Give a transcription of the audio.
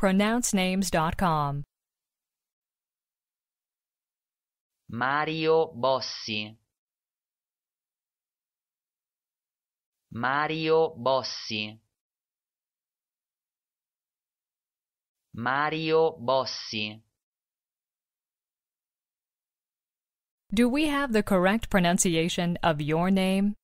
easypronouncenames.com. Mario Bossi. Mario Bossi. Mario Bossi. Do we have the correct pronunciation of your name?